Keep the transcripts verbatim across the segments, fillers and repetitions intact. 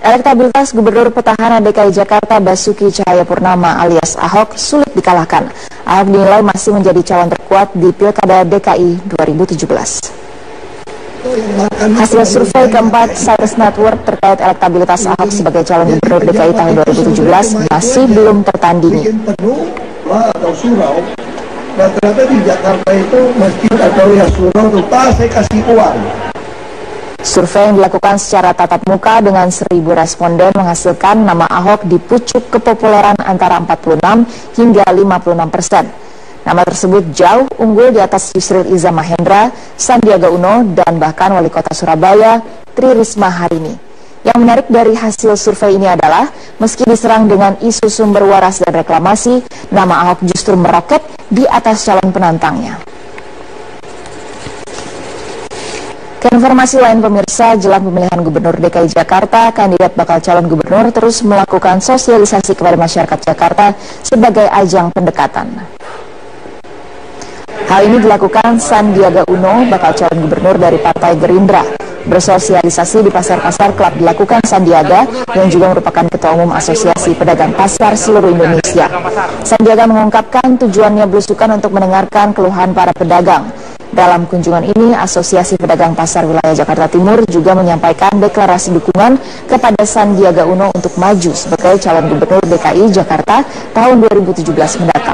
Elektabilitas Gubernur Petahana D K I Jakarta Basuki Cahayapurnama alias Ahok sulit dikalahkan. Ahok dinilai masih menjadi calon terkuat di Pilkada D K I dua ribu tujuh belas. Hasil survei keempat Cyrus Network terkait elektabilitas Ahok sebagai calon Gubernur D K I tahun dua ribu tujuh belas masih belum tertandingi. Nah, ternyata di Jakarta itu masjid atau ya surau lupa saya kasih uang. Survei yang dilakukan secara tatap muka dengan seribu responden menghasilkan nama Ahok di pucuk kepopuleran antara empat puluh enam hingga lima puluh enam persen. Nama tersebut jauh unggul di atas Yusril Iza Mahendra, Sandiaga Uno, dan bahkan Wali Kota Surabaya, Tri Risma hari ini. Yang menarik dari hasil survei ini adalah, meski diserang dengan isu sumber waras dan reklamasi, nama Ahok justru meroket di atas calon penantangnya. Keinformasi lain pemirsa, jelang pemilihan Gubernur D K I Jakarta, kandidat bakal calon gubernur terus melakukan sosialisasi kepada masyarakat Jakarta sebagai ajang pendekatan. Hal ini dilakukan Sandiaga Uno, bakal calon gubernur dari Partai Gerindra. Bersosialisasi di pasar-pasar kelak dilakukan Sandiaga yang juga merupakan Ketua Umum Asosiasi Pedagang Pasar seluruh Indonesia. Sandiaga mengungkapkan tujuannya belusukan untuk mendengarkan keluhan para pedagang. Dalam kunjungan ini, Asosiasi Pedagang Pasar Wilayah Jakarta Timur juga menyampaikan deklarasi dukungan kepada Sandiaga Uno untuk maju sebagai calon gubernur D K I Jakarta tahun dua ribu tujuh belas mendatang.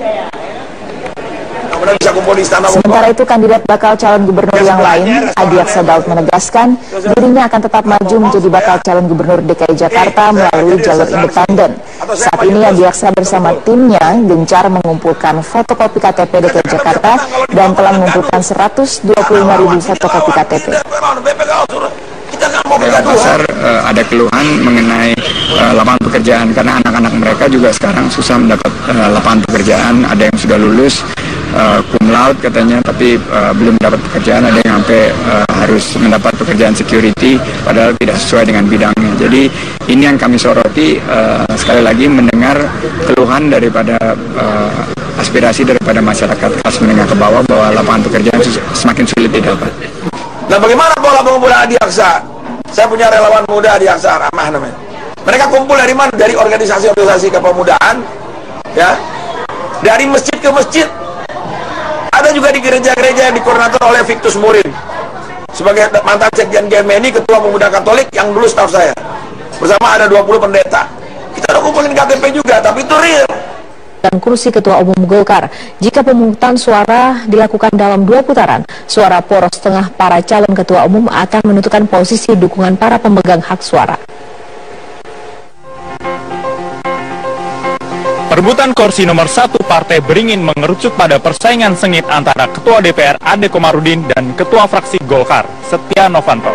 Sementara itu, kandidat bakal calon gubernur yang lain, Adiaksa Daud, menegaskan dirinya akan tetap maju menjadi bakal calon gubernur D K I Jakarta melalui jalur independen. Saat ini Adiaksa bersama timnya gencar mengumpulkan fotokopi K T P D K I Jakarta dan telah mengumpulkan seratus dua puluh lima ribu fotokopi K T P. Pasar uh, ada keluhan mengenai uh, lapangan pekerjaan karena anak-anak mereka juga sekarang susah mendapat uh, lapangan pekerjaan. Ada yang sudah lulus uh, cum laude katanya, tapi uh, belum dapat pekerjaan. Ada yang sampai uh, harus mendapat pekerjaan security padahal tidak sesuai dengan bidangnya. Jadi ini yang kami soroti, uh, sekali lagi mendengar keluhan daripada uh, aspirasi daripada masyarakat kelas menengah ke bawah bahwa lapangan pekerjaan semakin sulit didapat. Nah, bagaimana pola pengumpulan Adiaksa? Saya punya relawan muda Adiaksa, Ramah namanya. Mereka kumpul dari mana? Dari organisasi-organisasi kepemudaan, ya, dari masjid ke masjid. Ada juga di gereja-gereja yang dikoordinator oleh Victus Murin sebagai mantan sekjen G M N I, ketua pemuda Katolik yang dulu staf saya. Bersama ada dua puluh pendeta. Kita udah kumpulin K T P juga, tapi itu real. Dan kursi Ketua Umum Golkar. Jika pemungutan suara dilakukan dalam dua putaran, suara poros tengah para calon Ketua Umum akan menentukan posisi dukungan para pemegang hak suara. Perebutan kursi nomor satu Partai Beringin mengerucut pada persaingan sengit antara Ketua D P R Ade Komarudin dan Ketua Fraksi Golkar, Setia Novanto.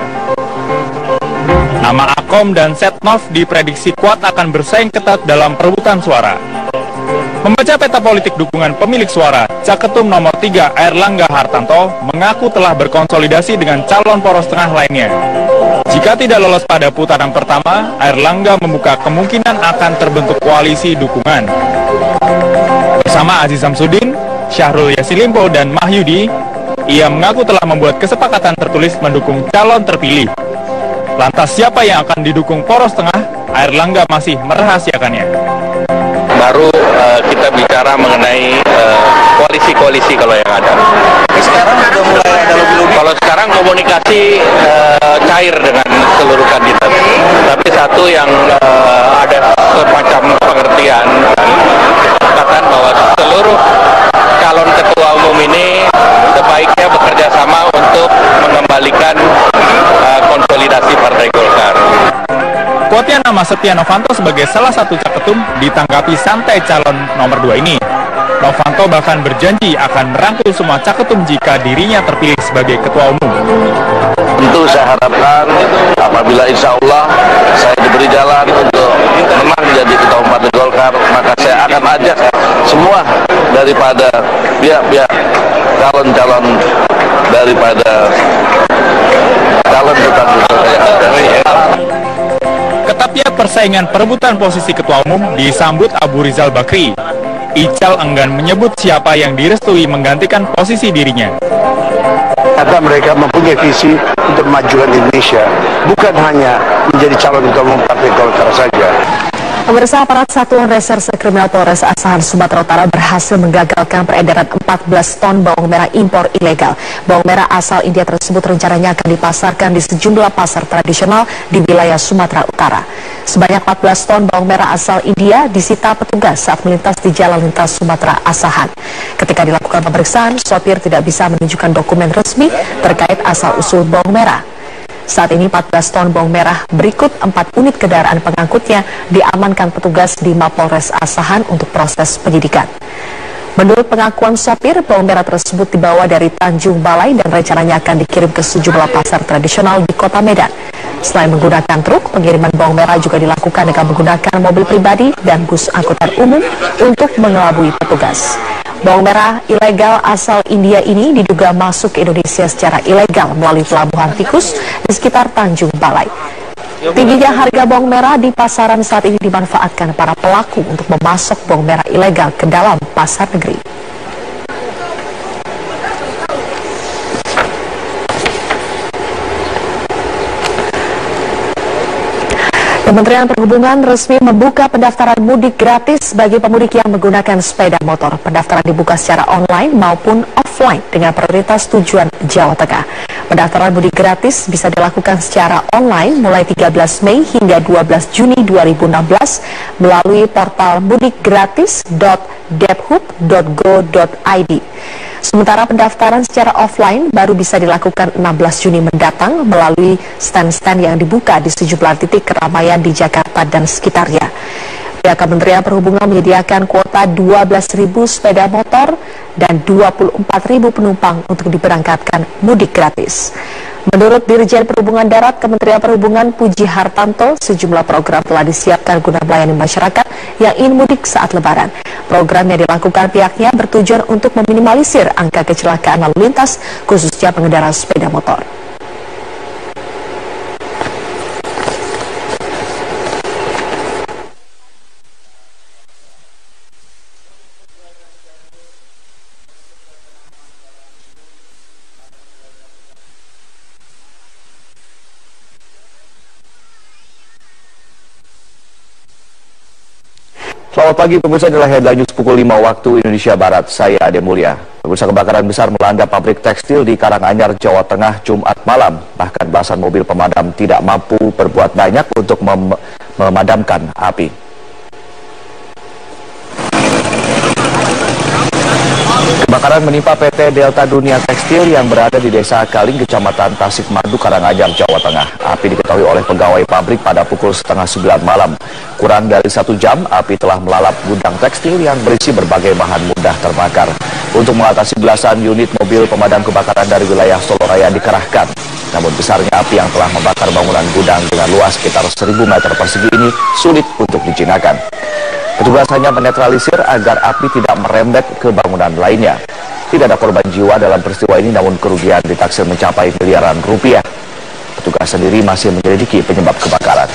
Nama Akom dan Setnov diprediksi kuat akan bersaing ketat dalam perebutan suara. Membaca peta politik dukungan pemilik suara, Caketum nomor tiga Airlangga Hartanto mengaku telah berkonsolidasi dengan calon poros tengah lainnya. Jika tidak lolos pada putaran pertama, Airlangga membuka kemungkinan akan terbentuk koalisi dukungan. Bersama Aziz Samsudin, Syahrul Yassin Limpo, dan Mahyudi, ia mengaku telah membuat kesepakatan tertulis mendukung calon terpilih. Lantas siapa yang akan didukung poros tengah? Airlangga masih merahasiakannya. Baru uh, kita bicara mengenai koalisi-koalisi uh, kalau yang ada. Sekarang sudah mulai ada lebih-lebih. Kalau sekarang komunikasi uh, cair dengan seluruh kandidat. Tapi satu yang uh, ada semacam pengertian, kesepakatan bahwa seluruh calon ketua umum ini sebaiknya bekerja sama untuk mengembalikan uh, konsolidasi Partai Golkar. Kuatnya nama Setia Novanto sebagai salah satu caketum ditanggapi santai calon nomor dua ini. Novanto bahkan berjanji akan merangkul semua caketum jika dirinya terpilih sebagai ketua umum. Tentu saya harapkan apabila insya Allah saya diberi jalan untuk menang menjadi ketua umum Partai Golkar, maka saya akan ajak semua daripada pihak-pihak calon-calon daripada calon ketua Ketatnya persaingan perebutan posisi ketua umum disambut Abu Rizal Bakri. Ical enggan menyebut siapa yang direstui menggantikan posisi dirinya. ternyata mereka mempunyai visi untuk memajukan Indonesia, bukan hanya menjadi calon ketua umum Partai Golkar saja. Pemirsa, aparat Satuan Reserse Kriminal Polres Asahan Sumatera Utara berhasil menggagalkan peredaran empat belas ton bawang merah impor ilegal. Bawang merah asal India tersebut rencananya akan dipasarkan di sejumlah pasar tradisional di wilayah Sumatera Utara. Sebanyak empat belas ton bawang merah asal India disita petugas saat melintas di Jalan Lintas Sumatera Asahan. Ketika dilakukan pemeriksaan, sopir tidak bisa menunjukkan dokumen resmi terkait asal-usul bawang merah. Saat ini empat belas ton bawang merah berikut empat unit kendaraan pengangkutnya diamankan petugas di Mapolres Asahan untuk proses penyidikan. Menurut pengakuan sopir, bawang merah tersebut dibawa dari Tanjung Balai dan rencananya akan dikirim ke sejumlah pasar tradisional di Kota Medan. Selain menggunakan truk, pengiriman bawang merah juga dilakukan dengan menggunakan mobil pribadi dan bus angkutan umum untuk mengelabui petugas. Bawang merah ilegal asal India ini diduga masuk ke Indonesia secara ilegal melalui pelabuhan tikus di sekitar Tanjung Balai. Tingginya harga bawang merah di pasaran saat ini dimanfaatkan para pelaku untuk memasok bawang merah ilegal ke dalam pasar negeri. Kementerian Perhubungan resmi membuka pendaftaran mudik gratis bagi pemudik yang menggunakan sepeda motor. Pendaftaran dibuka secara online maupun offline dengan prioritas tujuan Jawa Tengah. Pendaftaran mudik gratis bisa dilakukan secara online mulai tiga belas Mei hingga dua belas Juni dua ribu enam belas melalui portal mudikgratis dot debhub dot go dot i d. Sementara pendaftaran secara offline baru bisa dilakukan enam belas Juni mendatang melalui stand-stand yang dibuka di sejumlah titik keramaian di Jakarta dan sekitarnya. Pihak Kementerian Perhubungan menyediakan kuota dua belas ribu sepeda motor dan dua puluh empat ribu penumpang untuk diberangkatkan mudik gratis. Menurut Dirjen Perhubungan Darat Kementerian Perhubungan Puji Hartanto, sejumlah program telah disiapkan guna melayani masyarakat yang ingin mudik saat Lebaran. Program yang dilakukan pihaknya bertujuan untuk meminimalisir angka kecelakaan lalu lintas, khususnya pengendara sepeda motor. Selamat pagi pemirsa, inilah headline news pukul lima waktu Indonesia Barat. Saya Ade Mulia. Pemirsa, kebakaran besar melanda pabrik tekstil di Karanganyar, Jawa Tengah Jumat malam. Bahkan belasan mobil pemadam tidak mampu berbuat banyak untuk mem memadamkan api. Kebakaran menimpa P T Delta Dunia Tekstil yang berada di Desa Kaling, Kecamatan Tasikmadu, Karanganyar, Jawa Tengah. Api diketahui oleh pegawai pabrik pada pukul setengah sembilan malam. Kurang dari satu jam, api telah melalap gudang tekstil yang berisi berbagai bahan mudah terbakar. Untuk mengatasi belasan unit mobil pemadam kebakaran dari wilayah Soloraya dikerahkan. Namun besarnya api yang telah membakar bangunan gudang dengan luas sekitar seribu meter persegi ini sulit untuk dijinakan. Petugas hanya menetralisir agar api tidak merembet ke bangunan lainnya. Tidak ada korban jiwa dalam peristiwa ini, namun kerugian ditaksir mencapai miliaran rupiah. Petugas sendiri masih menyelidiki penyebab kebakaran.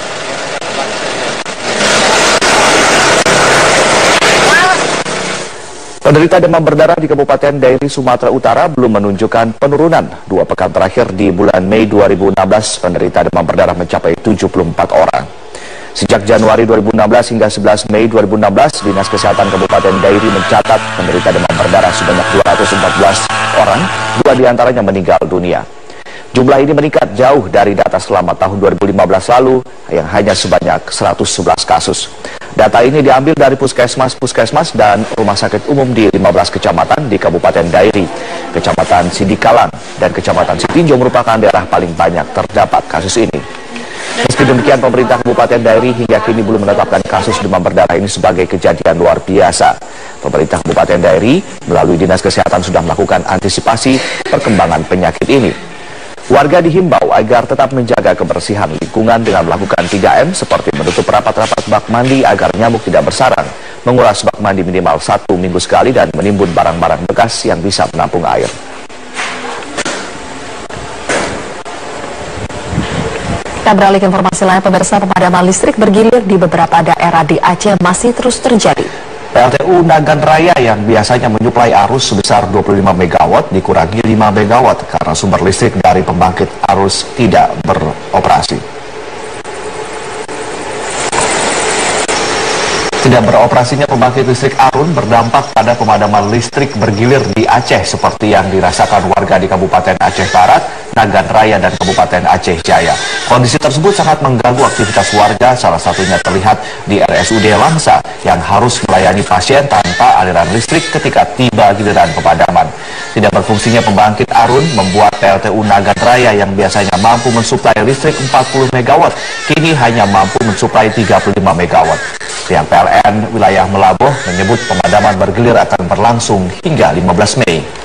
Penderita demam berdarah di Kabupaten Dairi, Sumatera Utara belum menunjukkan penurunan. Dua pekan terakhir di bulan Mei dua ribu enam belas, penderita demam berdarah mencapai tujuh puluh empat orang. Sejak Januari dua ribu enam belas hingga sebelas Mei dua ribu enam belas, Dinas Kesehatan Kabupaten Dairi mencatat penderita demam berdarah sebanyak dua ratus empat belas orang, dua diantaranya meninggal dunia. Jumlah ini meningkat jauh dari data selama tahun dua ribu lima belas lalu yang hanya sebanyak seratus sebelas kasus. Data ini diambil dari puskesmas-puskesmas dan rumah sakit umum di lima belas kecamatan di Kabupaten Dairi. Kecamatan Sidikalang dan Kecamatan Sitinjo merupakan daerah paling banyak terdapat kasus ini. Meski demikian, pemerintah Kabupaten Dairi hingga kini belum menetapkan kasus demam berdarah ini sebagai kejadian luar biasa. Pemerintah Kabupaten Dairi melalui Dinas Kesehatan sudah melakukan antisipasi perkembangan penyakit ini. Warga dihimbau agar tetap menjaga kebersihan lingkungan dengan melakukan tiga M seperti menutup rapat-rapat bak mandi agar nyamuk tidak bersarang, menguras bak mandi minimal satu minggu sekali, dan menimbun barang-barang bekas yang bisa menampung air. Kita beralih ke informasi lain, pemirsa. Pemadaman listrik bergilir di beberapa daerah di Aceh masih terus terjadi. P L T U Nagan Raya yang biasanya menyuplai arus sebesar dua puluh lima megawatt dikurangi lima megawatt karena sumber listrik dari pembangkit arus tidak beroperasi. Tidak beroperasinya pembangkit listrik Arun berdampak pada pemadaman listrik bergilir di Aceh seperti yang dirasakan warga di Kabupaten Aceh Barat, Nagan Raya, dan Kabupaten Aceh Jaya. Kondisi tersebut sangat mengganggu aktivitas warga, salah satunya terlihat di R S U D Langsa yang harus melayani pasien tanpa aliran listrik ketika tiba giliran pemadaman. Tidak berfungsinya pembangkit Arun membuat P L T U Nagan Raya yang biasanya mampu mensuplai listrik empat puluh megawatt, kini hanya mampu mensuplai tiga puluh lima megawatt. Pihak P L N wilayah Melaboh menyebut pemadaman bergilir akan berlangsung hingga lima belas Mei.